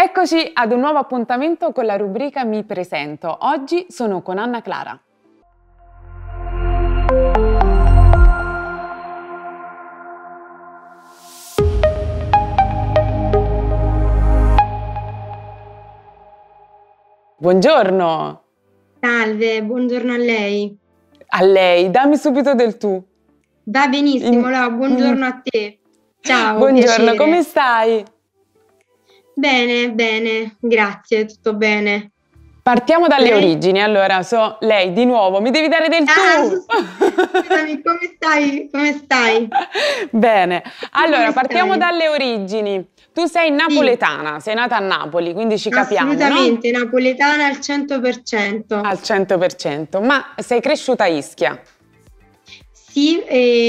Eccoci ad un nuovo appuntamento con la rubrica Mi presento. Oggi sono con Anna Clara. Buongiorno. Salve, buongiorno a lei. A lei, dammi subito del tu. Va benissimo, Laura, buongiorno a te. Ciao, Buongiorno, piacere. come stai? Bene, grazie, tutto bene. Partiamo dalle Lei? origini. Allora, lei di nuovo, mi devi dare del tu. Scusami, come stai? Bene, allora Come partiamo stai? dalle origini. Tu sei napoletana, sei nata a Napoli, quindi ci capiamo, no? Assolutamente, napoletana al 100%. Al 100%, ma sei cresciuta a Ischia? Sì,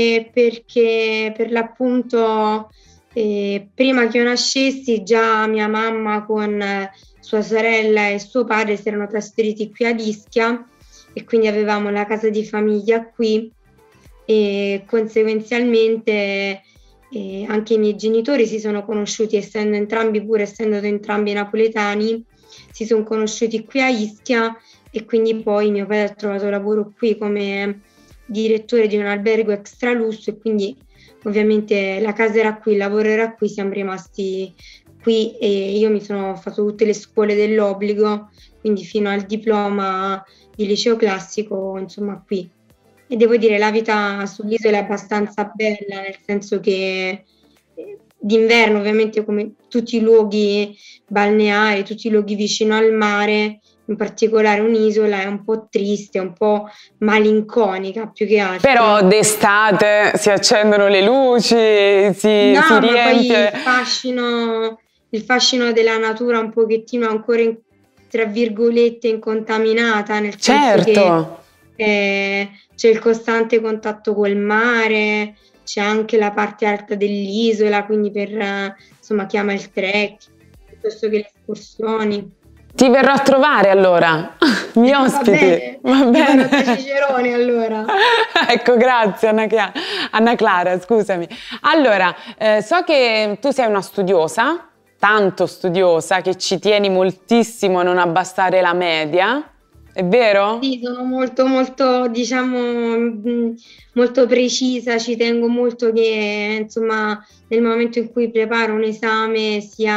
perché per l'appunto prima che io nascessi già mia mamma con sua sorella e suo padre si erano trasferiti qui ad Ischia e quindi avevamo la casa di famiglia qui e conseguenzialmente anche i miei genitori si sono conosciuti, essendo entrambi napoletani, si sono conosciuti qui a Ischia e quindi poi mio padre ha trovato lavoro qui come direttore di un albergo extra lusso e quindi ovviamente la casa era qui, il lavoro era qui, siamo rimasti qui e io mi sono fatto tutte le scuole dell'obbligo, quindi fino al diploma di liceo classico, insomma qui. E devo dire la vita sull'isola è abbastanza bella, nel senso che d'inverno ovviamente come tutti i luoghi balneari, tutti i luoghi vicino al mare, in particolare un'isola è un po' triste, un po' malinconica più che altro. Però d'estate si accendono le luci, si ma riempie. poi il fascino della natura un pochettino ancora tra virgolette incontaminata, nel senso Certo. che c'è il costante contatto col mare, c'è anche la parte alta dell'isola, quindi per insomma chi ama il trekking piuttosto che le escursioni. Ti verrò a trovare allora, mi ospiti. Va bene. Da Cicerone allora. Ecco, grazie Anna Clara, scusami. Allora, so che tu sei una studiosa, tanto studiosa, che ci tieni moltissimo a non abbassare la media, è vero? Sì, sono molto, diciamo, molto precisa, ci tengo molto che, insomma, nel momento in cui preparo un esame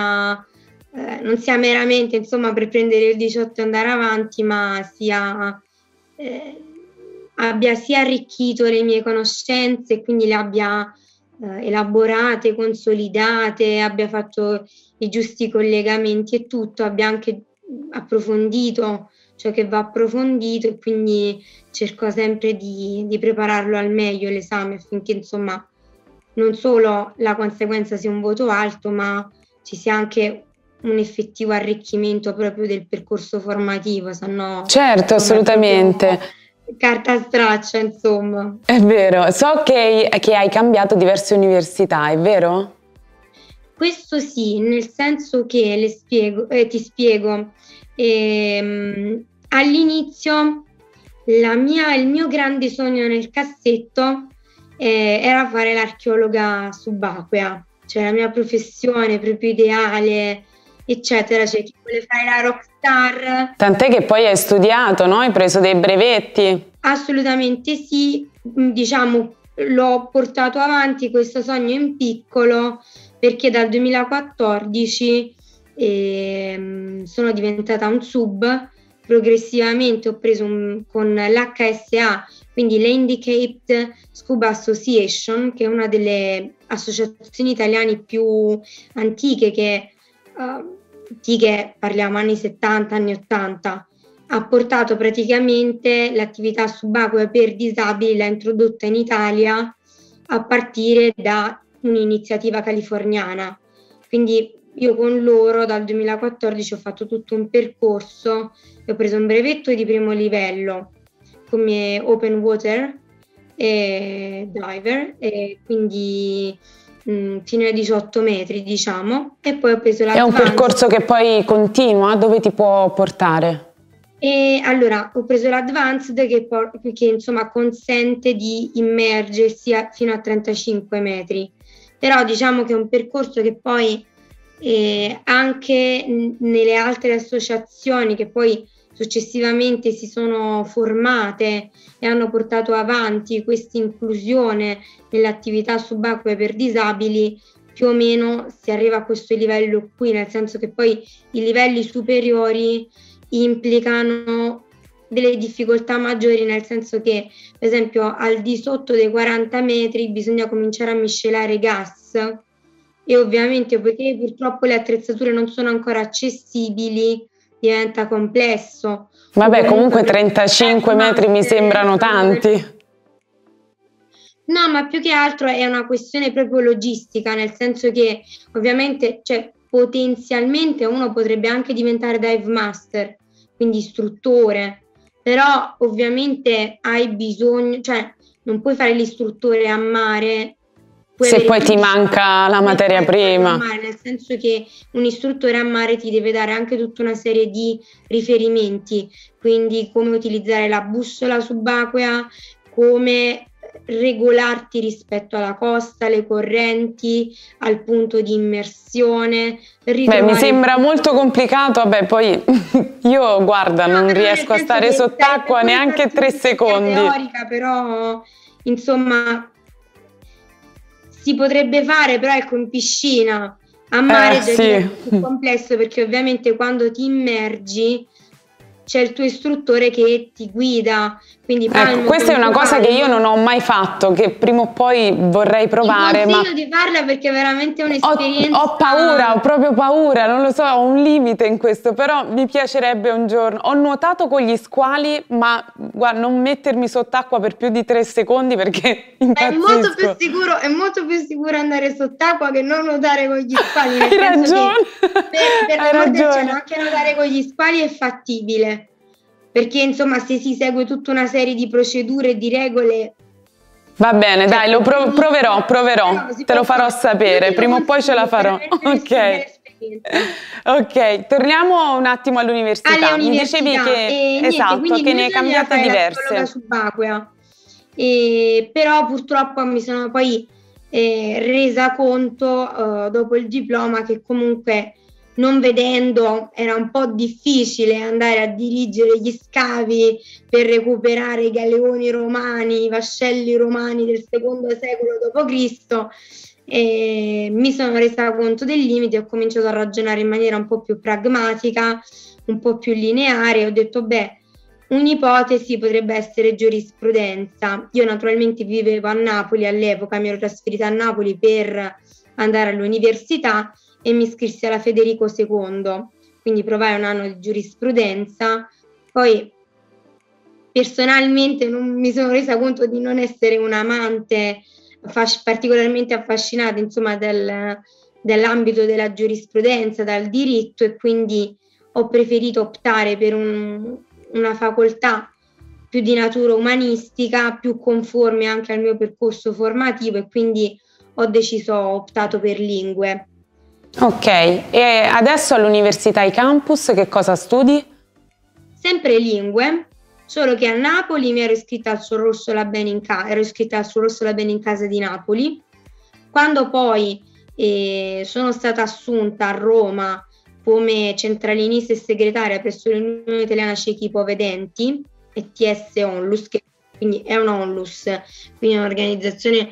non sia meramente, insomma, per prendere il 18 e andare avanti, ma abbia sia arricchito le mie conoscenze e quindi le abbia elaborate, consolidate, abbia fatto i giusti collegamenti e tutto, abbia anche approfondito ciò che va approfondito e quindi cerco sempre di prepararlo al meglio l'esame affinché insomma non solo la conseguenza sia un voto alto ma ci sia anche un effettivo arricchimento proprio del percorso formativo, se no certo, assolutamente. Carta straccia, insomma. È vero, so che hai cambiato diverse università, è vero? Questo sì, nel senso che ti spiego. All'inizio il mio grande sogno nel cassetto era fare l'archeologa subacquea, cioè la mia professione proprio ideale, eccetera, cioè chi vuole fare la rockstar. Tant'è che poi hai studiato, no? Hai preso dei brevetti. Assolutamente sì, diciamo l'ho portato avanti questo sogno in piccolo perché dal 2014 sono diventata un sub, progressivamente ho preso con l'HSA, quindi l'Handicaped Scuba Association, che è una delle associazioni italiane più antiche parliamo anni 70, anni 80, ha portato praticamente l'attività subacquea per disabili, l'ha introdotta in Italia a partire da un'iniziativa californiana. Quindi io con loro dal 2014 ho fatto tutto un percorso e ho preso un brevetto di primo livello come open water e diver e quindi fino ai 18 metri diciamo e poi ho preso l'advanced. È un percorso che poi continua, dove ti può portare? E allora ho preso l'advanced che insomma consente di immergersi fino a 35 metri, però diciamo che è un percorso che poi e anche nelle altre associazioni che poi successivamente si sono formate e hanno portato avanti questa inclusione nell'attività subacquea per disabili, più o meno si arriva a questo livello qui, nel senso che poi i livelli superiori implicano delle difficoltà maggiori, nel senso che, per esempio, al di sotto dei 40 metri bisogna cominciare a miscelare gas e ovviamente, poiché purtroppo le attrezzature non sono ancora accessibili, diventa complesso. Vabbè, comunque 35 metri mi sembrano tanti. No, ma più che altro è una questione proprio logistica, nel senso che ovviamente, cioè, potenzialmente uno potrebbe anche diventare dive master, quindi istruttore, però ovviamente hai bisogno, cioè non puoi fare l'istruttore a mare se poi ti manca la materia prima. Mare, nel senso che un istruttore a mare ti deve dare anche tutta una serie di riferimenti, quindi come utilizzare la bussola subacquea, come regolarti rispetto alla costa, le correnti, al punto di immersione. Beh, mi sembra molto complicato, vabbè, poi io guarda, non riesco a stare sott'acqua neanche 3 secondi. Teorica, però insomma si potrebbe fare, però ecco, in piscina, a mare è più complesso, perché ovviamente quando ti immergi c'è il tuo istruttore che ti guida. Quindi ecco, questa è una cosa che io non ho mai fatto, che prima o poi vorrei provare. Ti consiglio di farla perché è veramente un'esperienza. Ho paura, ho proprio paura, non lo so, ho un limite in questo, però mi piacerebbe un giorno. Ho nuotato con gli squali, ma guarda, non mettermi sott'acqua per più di 3 secondi perché impazzisco. È molto più sicuro andare sott'acqua che non nuotare con gli squali. Hai ragione. Hai ragione. Anche nuotare con gli squali è fattibile. Perché insomma se si segue tutta una serie di procedure e di regole. Va bene, dai, lo proverò, te lo farò sapere, prima o poi ce la farò. Ok, torniamo un attimo all'università. Mi dicevi che, esatto, che ne hai cambiate diverse. Subacquea. Però purtroppo mi sono poi resa conto dopo il diploma che comunque, non vedendo, era un po' difficile andare a dirigere gli scavi per recuperare i galeoni romani, i vascelli romani del secondo secolo d.C. Mi sono resa conto del limite, ho cominciato a ragionare in maniera un po' più pragmatica, un po' più lineare. Ho detto, un'ipotesi potrebbe essere giurisprudenza. Io naturalmente vivevo a Napoli all'epoca, mi ero trasferita a Napoli per andare all'università e mi iscrissi alla Federico II, quindi provai un anno di giurisprudenza. Poi personalmente non mi sono resa conto di non essere un'amante particolarmente affascinata, insomma, dell'ambito della giurisprudenza, dal diritto, e quindi ho preferito optare per una facoltà più di natura umanistica, più conforme anche al mio percorso formativo, e quindi ho optato per lingue. Ok, e adesso all'università ai campus che cosa studi? Sempre lingue, solo che a Napoli mi ero iscritta al Suor Rosso Labene in casa di Napoli. Quando poi sono stata assunta a Roma come centralinista e segretaria presso l'Unione Italiana Ciechi Ipovedenti, ETS Onlus, che quindi è una Onlus, quindi è un'organizzazione.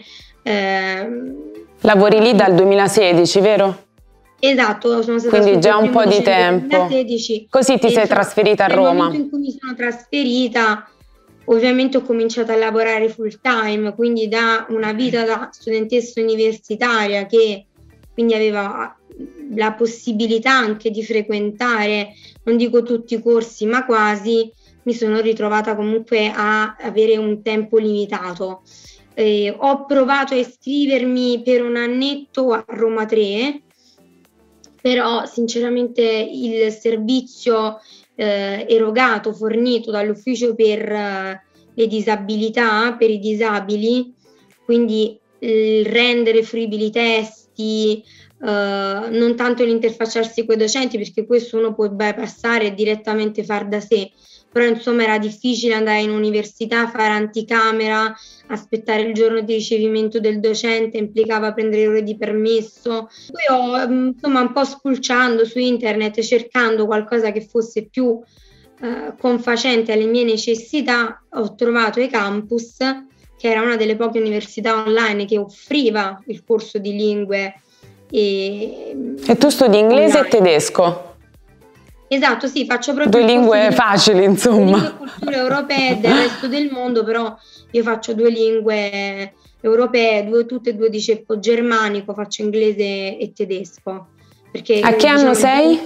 Lavori lì dal 2016, vero? Esatto, sono stata quindi già un po' di tempo. 2016, così ti sei trasferita a Roma. Nel momento in cui mi sono trasferita, ovviamente ho cominciato a lavorare full time, quindi da una vita da studentessa universitaria che quindi aveva la possibilità anche di frequentare, non dico tutti i corsi, ma quasi, mi sono ritrovata comunque a avere un tempo limitato. Ho provato a iscrivermi per un annetto a Roma 3, però sinceramente il servizio erogato, fornito dall'ufficio per le disabilità, per i disabili, quindi il rendere fruibili i testi, non tanto l'interfacciarsi con i docenti, perché questo uno può bypassare e direttamente far da sé, però insomma era difficile andare in università, fare anticamera, aspettare il giorno di ricevimento del docente, implicava prendere ore di permesso. Poi ho insomma un po' spulciando su internet, cercando qualcosa che fosse più confacente alle mie necessità, ho trovato eCampus, che era una delle poche università online che offriva il corso di lingue. E tu studi inglese online e tedesco? Esatto, sì, faccio proprio 2 lingue facili, insomma. 2 culture europee del resto del mondo, però io faccio 2 lingue europee, tutte e 2 di ceppo germanico, faccio inglese e tedesco. Perché, a che anno sei?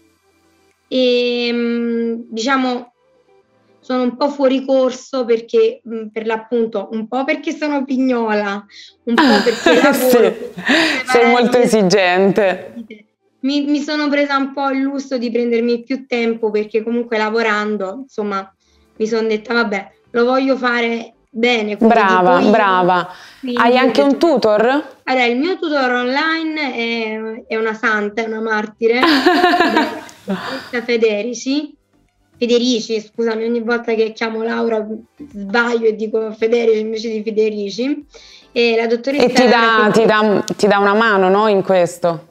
Diciamo, sono un po' fuori corso perché, per l'appunto, un po' perché sono pignola, un po' perché lavoro. Sì, sei molto esigente. Mi sono presa un po' il lusso di prendermi più tempo perché comunque lavorando, insomma, mi sono detta vabbè, lo voglio fare bene. Brava, brava. Hai anche un tutor? Allora, il mio tutor online è una santa, è una martire, Federici, scusami, ogni volta che chiamo Laura sbaglio e dico Federici invece di Federici. E la dottoressa ti dà una mano, no, in questo?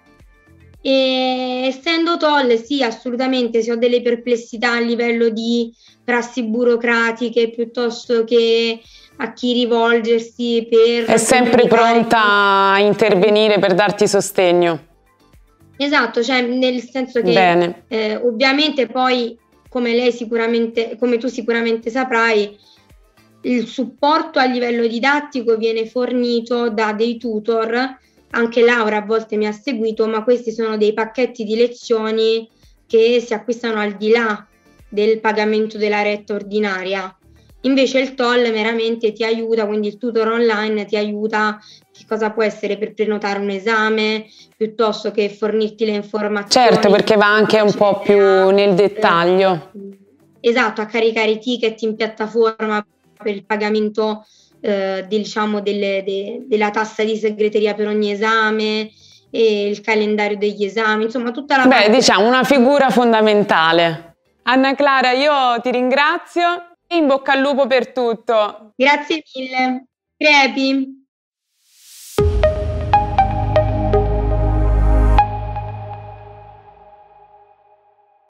E essendo TOL, sì, assolutamente, se ho delle perplessità a livello di prassi burocratiche piuttosto che a chi rivolgersi per... È sempre pronta a intervenire per darti sostegno. Esatto, cioè nel senso che ovviamente poi, come tu sicuramente saprai, il supporto a livello didattico viene fornito da dei tutor. Anche Laura a volte mi ha seguito, ma questi sono dei pacchetti di lezioni che si acquistano al di là del pagamento della retta ordinaria. Invece il TOL meramente ti aiuta, quindi il tutor online ti aiuta, che cosa può essere, per prenotare un esame, piuttosto che fornirti le informazioni. Certo, perché va anche un po' più nel dettaglio. Esatto, a caricare i ticket in piattaforma per il pagamento diciamo della tassa di segreteria per ogni esame e il calendario degli esami, insomma tutta la parte... diciamo una figura fondamentale. Anna Clara, io ti ringrazio e in bocca al lupo per tutto. Grazie mille. Crepi.